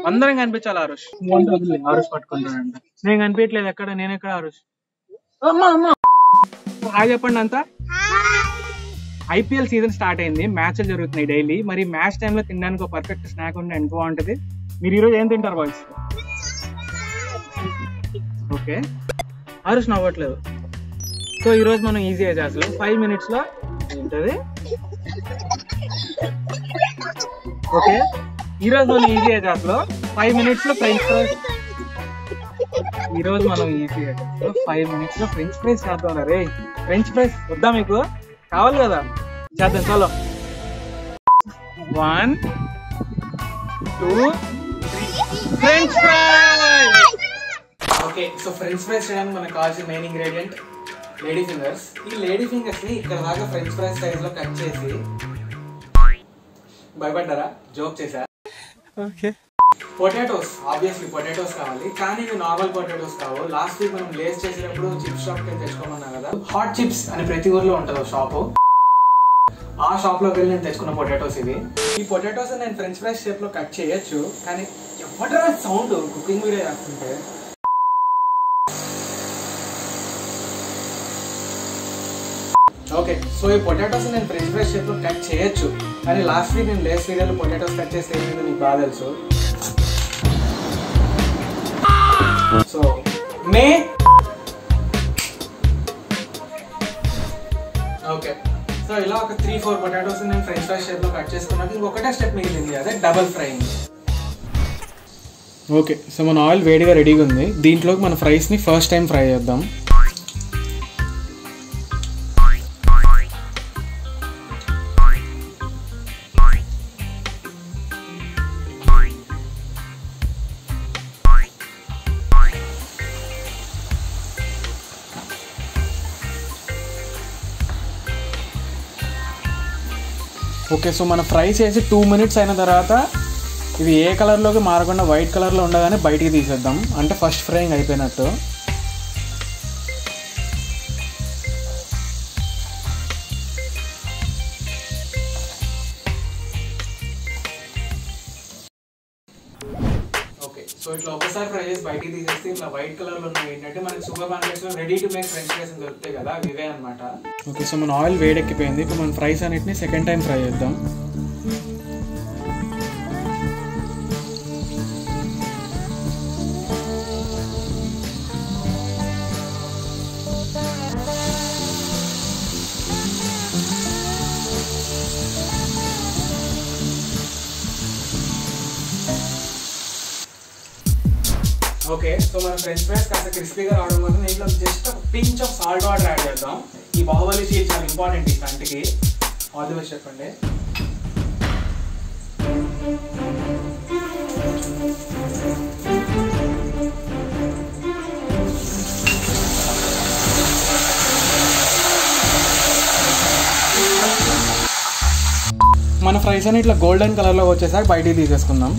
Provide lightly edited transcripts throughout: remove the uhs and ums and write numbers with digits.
అందరం కనిపించాలి ఆరుష్. ఆరుష్ పట్టుకుంటానంట. నేను కనిపించట్లేదు ఎక్కడ, నేను ఎక్కడ ఆరుష్? హాయ్ చెప్పండి అంతా. ఐపీఎల్ సీజన్ స్టార్ట్ అయింది, మ్యాచ్లు జరుగుతున్నాయి డైలీ. మరి మ్యాచ్ టైంలో తినడానికి ఒక పర్ఫెక్ట్ స్నాక్ ఉంటే ఎంత బాగుంటుంది. మీరు ఈరోజు ఏం తింటారు బాయ్స్? ఓకే, ఆరుష్ నవ్వట్లేదు. సో ఈరోజు మనం ఈజీగా చేస్తాం. 5 minutes లో ఏంటది? ఓకే, ఈరోజు మనం ఈజీగా చేస్తాం. 5 minutes లో ఫ్రెంచ్ ఫ్రైస్. ఈరోజు మనం ఈజీగా చేస్తాం. 5 minutes లో ఫ్రెంచ్ ఫ్రైస్ చేద్దాం. రే ఫ్రెంచ్ ఫ్రైస్ వద్దా మీకు? కావాలి కదా, చేద్దాం. చలో 1 2 3 French fries. Okay, so French fries చేయడానికి మనకు కావాల్సిన మెయిన్ ఇంగ్రీడియంట్ లేడీ ఫింగర్స్. ఈ లేడీ ఫింగర్స్ ని ఇక్కడ దాకా ఫ్రెంచ్ ఫ్రైస్ సైజ్ లో కట్ చేసి, భయపడ్డారా? జోక్ చేశా. ఓకే, పొటాటోస్, ఆబ్వియస్లీ పొటాటోస్ కావాలి, కానీ ఇవి నార్మల్ పొటాటోస్ కావు. లాస్ట్ వీక్ మనం లేస్ చేసేటప్పుడు చిప్స్ షాప్ కి తెచ్చుకోమన్నా కదా, హాట్ చిప్స్ అని ప్రతి ఊర్లో ఉంటుంది షాపు. ఆ షాప్ లోకి వెళ్ళి నేను తెచ్చుకున్న పొటాటోస్ ఇవి. ఈ పొటాటోస్ నేను ఫ్రెంచ్ ఫ్రైస్ షేప్ లో కట్ చేయొచ్చు, కానీ ఎవడరా సౌండ్ కుకింగ్ వీడియో చేస్తుంటే. ఓకే, సో ఈ పొటాటోస్ నేను ఫ్రెంచ్ ఫ్రైస్ షేప్ లో కట్ చేయొచ్చు, కానీ లాస్ట్ వీక్ నేను లేస్ వీడియోలో పొటాటోస్ కట్ చేస్తే ఏమైందో మీకు బాగా తెలుసు. సో ఓకే, సో ఇలా ఒక 3-4 పొటాటోస్ నేను ఫ్రెంచ్ ఫ్రైస్ షేప్ లో కట్ చేసుకున్నాక ఇంకొకటే స్టెప్ మిగిలింది, అదే డబల్ ఫ్రైయింగ్. ఓకే, సో మన ఆయిల్ వేడిగా రెడీగా ఉంది. దీంట్లోకి మన ఫ్రైస్ ని ఫస్ట్ టైం ఫ్రై చేద్దాం. ఓకే, సో మన ఫ్రై చేసి 2 minutes అయిన తర్వాత ఇవి ఏ కలర్లోకి మారకుండా వైట్ కలర్లో ఉండగానే బయటికి తీసేద్దాం, అంటే ఫస్ట్ ఫ్రైయింగ్ అయిపోయినట్టు. ఓకే, సో ఇట్లా ఒకసారి ఫ్రై చేసి బయటికి తీసేస్తే ఇట్లా వైట్ కలర్లో ఉన్నాయి. ఏంటంటే మనకి సూపర్ మార్కెట్స్లో ready to make French fries దొరుకుతాయి కదా, ఇవే అనమాట. ఓకే, సో మన ఆయిల్ వేడెక్కిపోయింది. ఇప్పుడు మన ఫ్రైస్ అన్నిటిని సెకండ్ టైం ఫ్రై చేద్దాం. ఓకే, సో మన ఫ్రెంచ్ ఫ్రైస్ కాస్త క్రిస్పీగా రావడం కోసం దీంట్లో జస్ట్ ఒక pinch of salt water add చేద్దాం. ఈ బాహుబలి సీల్ చాలా ఇంపార్టెంట్ ఈ స్టంట్కి. ఆల్ ది బెస్ట్ చెప్పండి. మన ఫ్రైస్ అని ఇట్లా గోల్డెన్ కలర్లో వచ్చేసాక బయటికి తీసేసుకుందాం.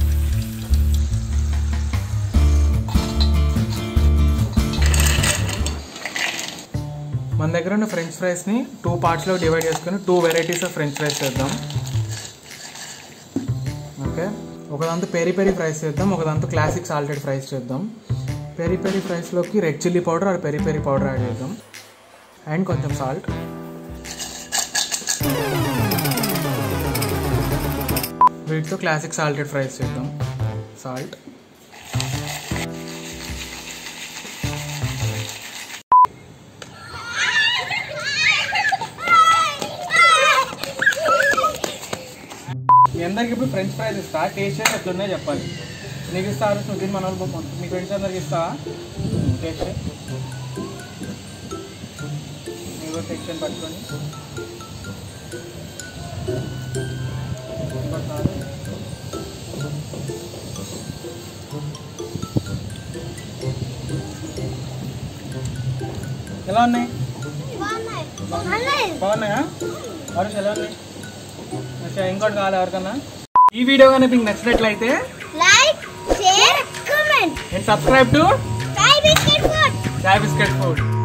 మన దగ్గర ఉన్న ఫ్రెంచ్ ఫ్రైస్ని 2 partsలో డివైడ్ చేసుకుని 2 varieties ఆఫ్ ఫ్రెంచ్ ఫ్రైస్ చేద్దాం. ఓకే, ఒకదాంతో పెరి పెరి ఫ్రైస్ చేద్దాం, ఒకదాంతో క్లాసిక్ సాల్టెడ్ ఫ్రైస్ చేద్దాం. పెరి పెరి ఫ్రైస్లోకి red chilli powder or peri peri powder add చేద్దాం, అండ్ కొంచెం సాల్ట్. వీటితో క్లాసిక్ సాల్టెడ్ ఫ్రైస్ చేద్దాం. సాల్ట్, మీ అందరికి ఇప్పుడు ఫ్రెంచ్ ఫ్రైస్ ఇస్తా, టేస్ట్ చేసి ఎట్లున్నాయో చెప్పాలి. నీకు ఇస్తారు, నువ్వు మన వాళ్ళు మీ ఫ్రెండ్స్ అందరికి ఇస్తా. టేస్ట్ నీకు టెక్షన్ పట్టుకొని ఎలా ఉన్నాయి? బాగున్నాయా? వారు ఎలా ఉన్నాయి? ఇంకోటి కావాలి ఎవరికన్నా? ఈ వీడియో కానీ మీకు నచ్చినట్లయితే like, share, comment and subscribe to Sky Biscuit Food.